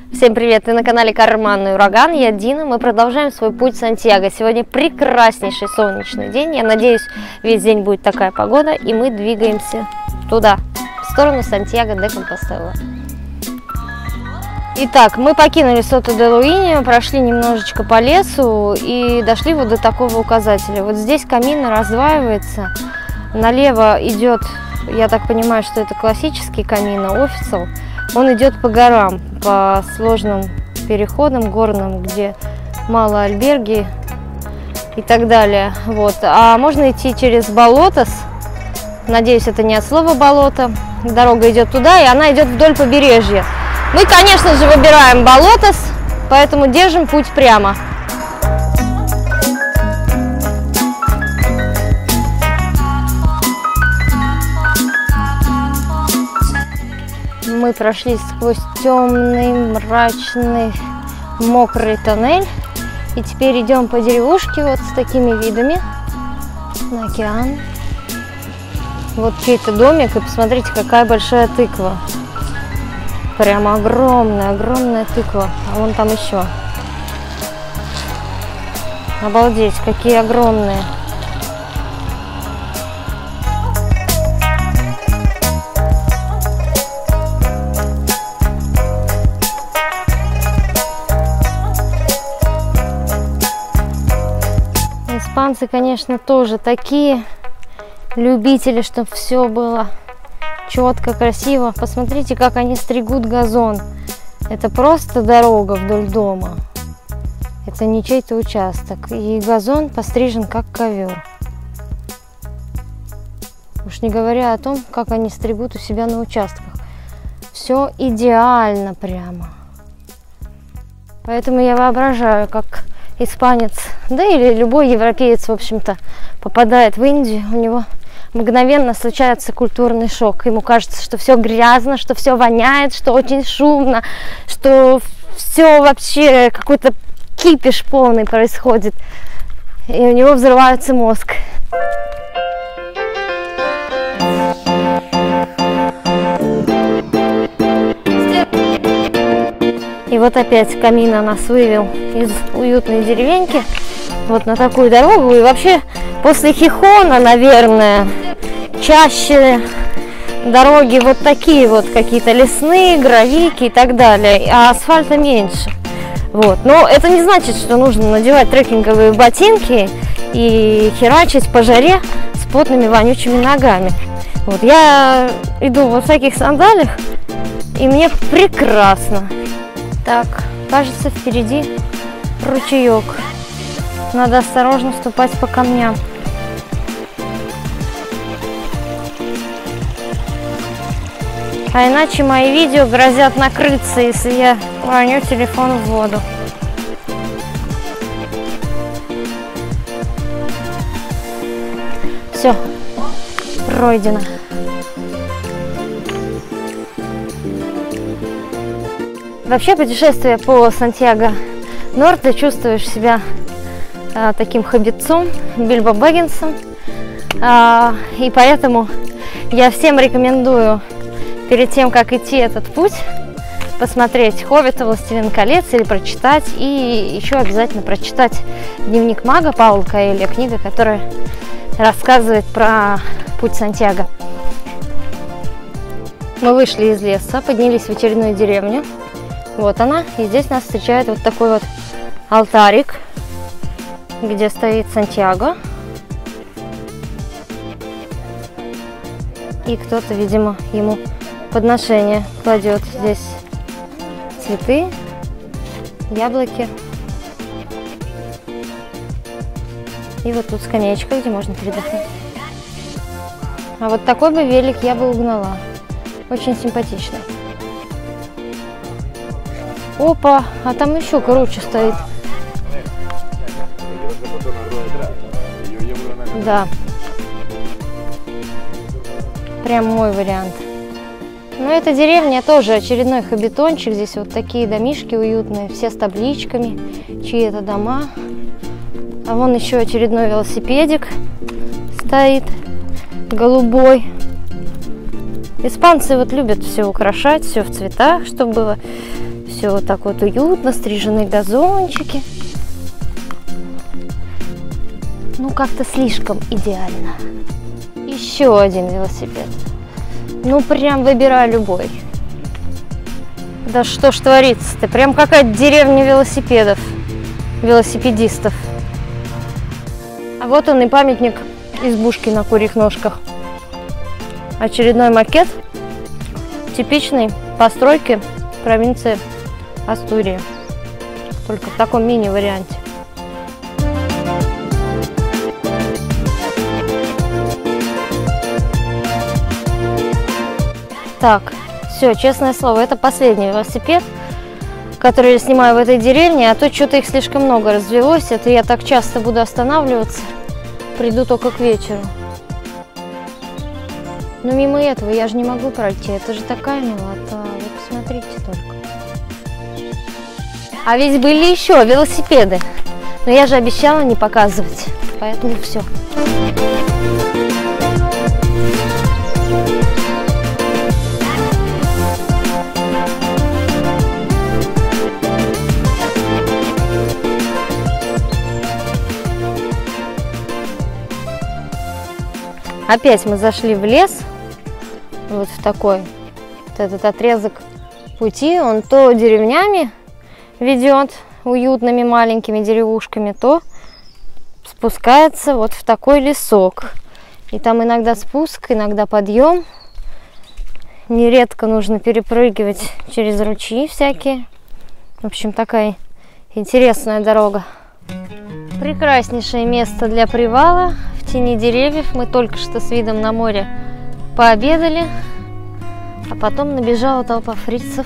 Всем привет! Вы на канале Карманный ураган. Я Дина. Мы продолжаем свой путь в Сантьяго. Сегодня прекраснейший солнечный день. Я надеюсь, весь день будет такая погода. И мы двигаемся туда, в сторону Сантьяго де Компостела. Итак, мы покинули Сото-де-Луиньо, прошли немножечко по лесу и дошли вот до такого указателя. Вот здесь камин раздваивается. Налево идет, я так понимаю, что это классический камин, официал. Он идет по горам, по сложным переходам горным, где мало альберги и так далее. Вот. А можно идти через Болотос. Надеюсь, это не от слова болото. Дорога идет туда, и она идет вдоль побережья. Мы, конечно же, выбираем Болотос, поэтому держим путь прямо. Мы прошли сквозь темный, мрачный, мокрый тоннель. И теперь идем по деревушке вот с такими видами на океан. Вот чей-то домик, и посмотрите, какая большая тыква. Прямо огромная, огромная тыква. А вон там еще. Обалдеть, какие огромные. Испанцы, конечно, тоже такие любители, чтобы все было четко, красиво. Посмотрите, как они стригут газон. Это просто дорога вдоль дома. Это не чей-то участок. И газон пострижен как ковер. Уж не говоря о том, как они стригут у себя на участках. Все идеально прямо. Поэтому я воображаю, как испанец, да или любой европеец, в общем-то, попадает в Индию, у него мгновенно случается культурный шок. Ему кажется, что все грязно, что все воняет, что очень шумно, что все вообще какой-то кипиш полный происходит. И у него взрывается мозг. И вот опять Камино нас вывел из уютной деревеньки вот на такую дорогу. И вообще после Хихона, наверное, чаще дороги вот такие вот, какие-то лесные, гравийки и так далее, а асфальта меньше. Вот. Но это не значит, что нужно надевать трекинговые ботинки и херачить по жаре с потными вонючими ногами. Вот. Я иду в вот таких сандалиях, и мне прекрасно. Так, кажется, впереди ручеек. Надо осторожно ступать по камням. А иначе мои видео грозят накрыться, если я уроню телефон в воду. Все, пройдено. Вообще, путешествие по Сантьяго-Норте, чувствуешь себя таким хоббитцом, Бильбо Бэггинсом. И поэтому я всем рекомендую перед тем, как идти этот путь, посмотреть «Хоббита», «Властелин колец» или прочитать. И еще обязательно прочитать «Дневник мага» Паула Коэльо, книга, которая рассказывает про путь Сантьяго. Мы вышли из леса, поднялись в очередную деревню. Вот она, и здесь нас встречает вот такой вот алтарик, где стоит Сантьяго. И кто-то, видимо, ему подношение кладет. Здесь цветы, яблоки. И вот тут скамеечка, где можно передохнуть. А вот такой бы велик я бы угнала. Очень симпатично. Опа, а там еще круче стоит. Да. Прям мой вариант. Но эта деревня тоже очередной хоббитончик. Здесь вот такие домишки уютные, все с табличками, чьи это дома. А вон еще очередной велосипедик стоит, голубой. Испанцы вот любят все украшать, все в цветах, чтобы было Все вот так вот уютно, стрижены газончики. Ну, как-то слишком идеально. Еще один велосипед. Ну, прям выбирай любой. Да что ж творится-то? Прям какая-то деревня велосипедов, велосипедистов. А вот он и памятник избушки на курьих ножках. Очередной макет типичной постройки провинции Астурия. Только в таком мини-варианте. Так, все, честное слово, это последний велосипед, который я снимаю в этой деревне, а то что-то их слишком много развелось. Это я так часто буду останавливаться, приду только к вечеру. Но мимо этого я же не могу пройти, это же такая милота, вы посмотрите только. А ведь были еще велосипеды, но я же обещала не показывать, поэтому все. Опять мы зашли в лес, вот в такой, вот этот отрезок пути, он то деревнями ведет, уютными маленькими деревушками, то спускается вот в такой лесок. И там иногда спуск, иногда подъем. Нередко нужно перепрыгивать через ручьи всякие. В общем, такая интересная дорога. Прекраснейшее место для привала. В тени деревьев. Мы только что с видом на море пообедали, а потом набежала толпа фрицев.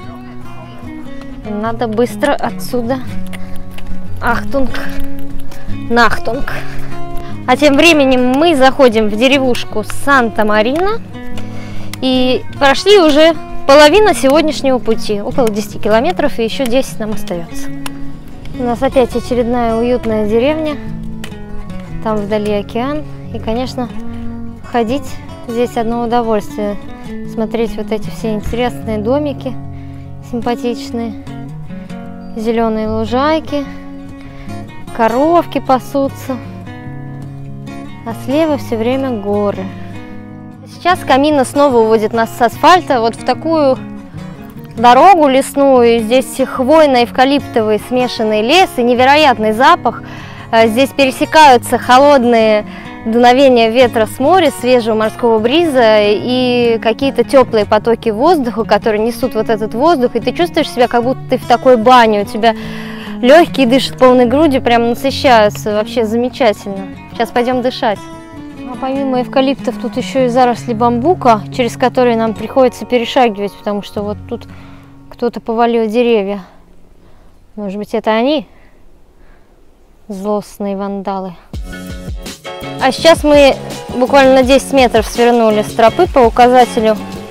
Надо быстро отсюда. Ахтунг, нахтунг. А тем временем мы заходим в деревушку Санта-Марина и прошли уже половину сегодняшнего пути. Около 10 километров, и еще 10 нам остается. У нас опять очередная уютная деревня. Там вдали океан. И, конечно, ходить здесь одно удовольствие. Смотреть вот эти все интересные домики, симпатичные. Зеленые лужайки. Коровки пасутся. А слева все время горы. Сейчас Камино снова уводит нас с асфальта вот в такую дорогу лесную. Здесь хвойно-эвкалиптовый смешанный лес и невероятный запах. Здесь пересекаются холодные дуновения ветра с моря, свежего морского бриза и какие-то теплые потоки воздуха, которые несут вот этот воздух. И ты чувствуешь себя, как будто ты в такой бане. У тебя легкие дышат полной грудью, прям насыщаются. Вообще замечательно. Сейчас пойдем дышать. А помимо эвкалиптов тут еще и заросли бамбука, через которые нам приходится перешагивать, потому что вот тут кто-то повалил деревья. Может быть, это они? Злостные вандалы. А сейчас мы буквально на 10 метров свернули с тропы по указателю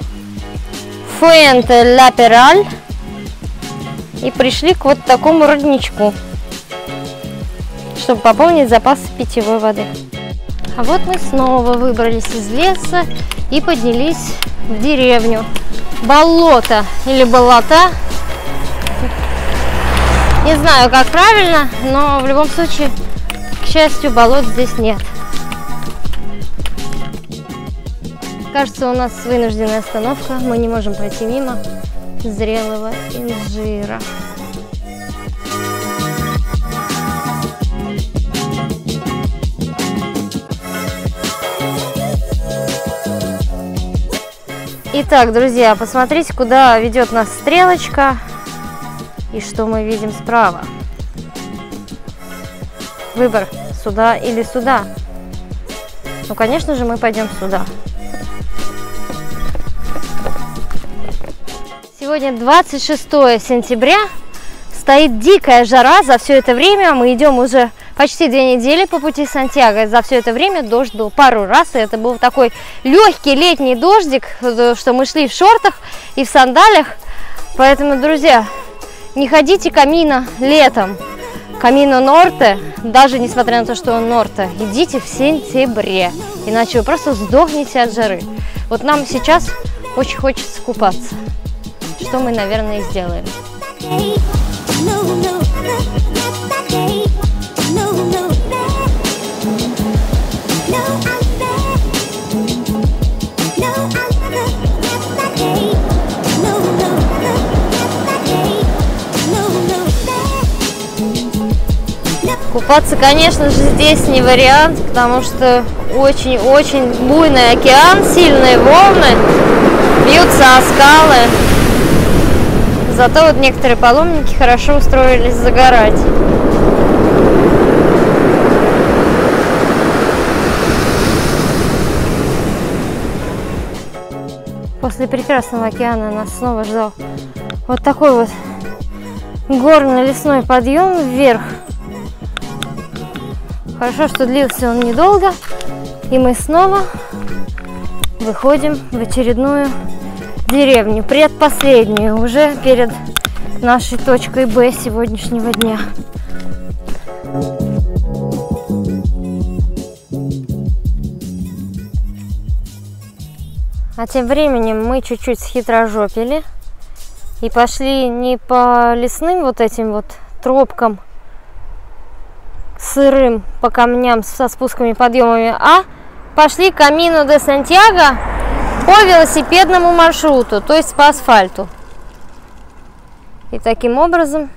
Фуэнте-ля-Пераль и пришли к вот такому родничку, чтобы пополнить запасы питьевой воды. А вот мы снова выбрались из леса и поднялись в деревню. Болото или болота. Не знаю, как правильно, но в любом случае, к счастью, болот здесь нет. Кажется, у нас вынужденная остановка. Мы не можем пройти мимо зрелого инжира. Итак, друзья, посмотрите, куда ведет нас стрелочка. И что мы видим справа? Выбор: сюда или сюда. Ну, конечно же, мы пойдем сюда. Сегодня 26 сентября. Стоит дикая жара. За все это время мы идем уже почти 2 недели по пути Сантьяго. За все это время дождь был пару раз. И это был такой легкий летний дождик, что мы шли в шортах и в сандалиях. Поэтому, друзья, не ходите Камино летом. Камино Норте, даже несмотря на то, что он Норте, идите в сентябре, иначе вы просто сдохнете от жары. Вот нам сейчас очень хочется купаться, что мы, наверное, и сделаем. Купаться, конечно же, здесь не вариант, потому что очень-очень буйный океан, сильные волны, бьются о скалы. Зато вот некоторые паломники хорошо устроились загорать. После прекрасного океана нас снова ждал вот такой вот горно-лесной подъем вверх. Хорошо, что длился он недолго, и мы снова выходим в очередную деревню, предпоследнюю, уже перед нашей точкой Б сегодняшнего дня. А тем временем мы чуть-чуть схитрожопили и пошли не по лесным вот этим вот тропкам, сырым, по камням со спусками и подъемами, а пошли к Камино де Сантьяго по велосипедному маршруту, то есть по асфальту. И таким образом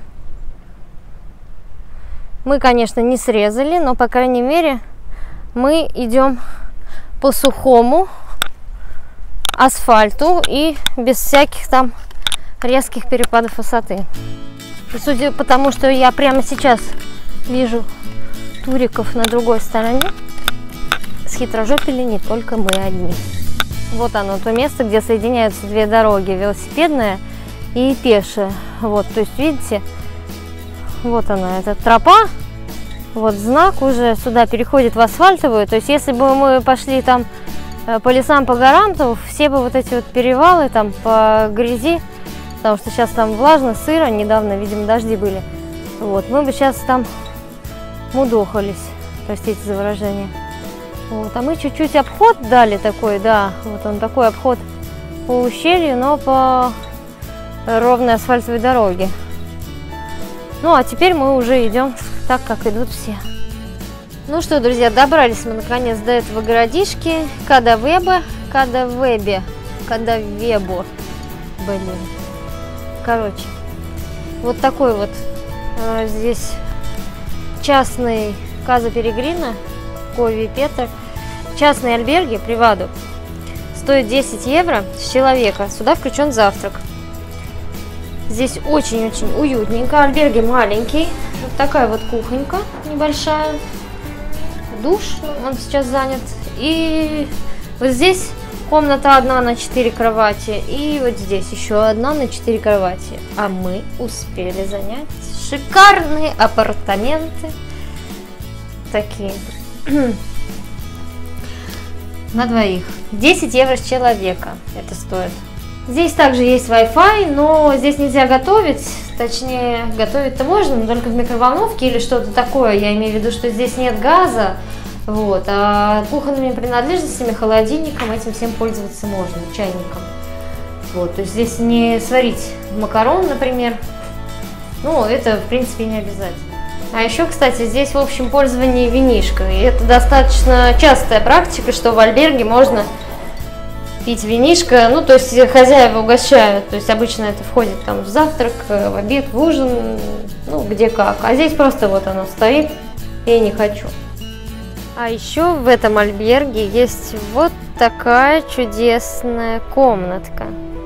мы, конечно, не срезали, но, по крайней мере, мы идем по сухому асфальту и без всяких там резких перепадов высоты. И судя по тому, что я прямо сейчас вижу туриков на другой стороне, схитрожопили не только мы одни. Вот оно, то место, где соединяются две дороги, велосипедная и пешая. Вот, то есть, видите, вот она, эта тропа, вот знак уже сюда переходит в асфальтовую. То есть, если бы мы пошли там по лесам, по горам, то все бы вот эти вот перевалы там по грязи, потому что сейчас там влажно, сыро, недавно, видимо, дожди были. Вот, мы бы сейчас там мудохались, простите за выражение. Вот, а мы чуть-чуть обход дали такой, да, вот он такой обход по ущелью, но по ровной асфальтовой дороге. Ну, а теперь мы уже идем так, как идут все. Ну что, друзья, добрались мы наконец до этого городишки Кадавебо, блин. Короче, вот такой вот здесь частный Каза Перегрина, Кови Петр, частные альберги, приваду, стоит 10 евро с человека, сюда включен завтрак. Здесь очень-очень уютненько, альберги маленький, вот такая вот кухонька небольшая, душ, он сейчас занят, и вот здесь комната одна на 4 кровати, и вот здесь еще одна на 4 кровати, а мы успели занять шикарные апартаменты, такие, на двоих, 10 евро с человека это стоит. Здесь также есть Wi-Fi, но здесь нельзя готовить, точнее, готовить-то можно, но только в микроволновке или что-то такое. Я имею в виду, что здесь нет газа, вот, а кухонными принадлежностями, холодильником, этим всем пользоваться можно, чайником. Вот, то есть здесь не сварить макарон, например, ну, это, в принципе, не обязательно. А еще, кстати, здесь в общем пользовании винишко, и это достаточно частая практика, что в альберге можно пить винишко, ну, то есть хозяева угощают, то есть обычно это входит там в завтрак, в обед, в ужин, ну, где как, а здесь просто вот оно стоит, я не хочу. А еще в этом альберге есть вот такая чудесная комнатка.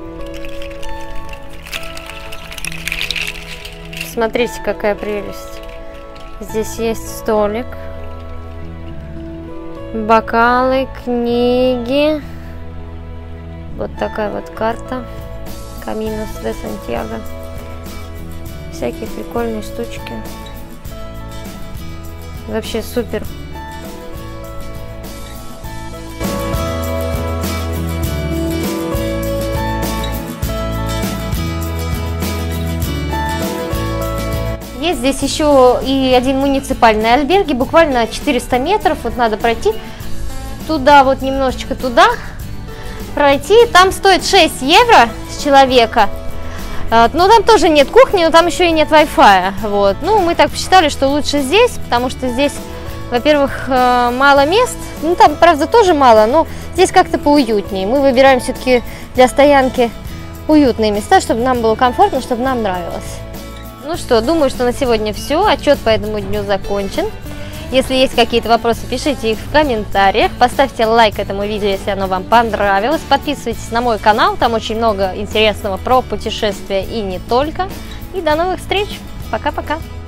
Смотрите, какая прелесть. Здесь есть столик, бокалы, книги. Вот такая вот карта Камино де Сантьяго. Всякие прикольные штучки. Вообще супер. Есть здесь еще и один муниципальный альберг, буквально 400 метров, вот надо пройти туда, вот немножечко туда пройти, там стоит 6 евро с человека, Но там тоже нет кухни, но там еще и нет Wi-Fi. Вот. Ну, мы так посчитали, что лучше здесь, потому что здесь, во-первых, мало мест. Ну, там, правда, тоже мало, но здесь как-то поуютнее. Мы выбираем все-таки для стоянки уютные места, чтобы нам было комфортно, чтобы нам нравилось. Ну что, думаю, что на сегодня все. Отчет по этому дню закончен. Если есть какие-то вопросы, пишите их в комментариях. Поставьте лайк этому видео, если оно вам понравилось. Подписывайтесь на мой канал, там очень много интересного про путешествия и не только. И до новых встреч. Пока-пока.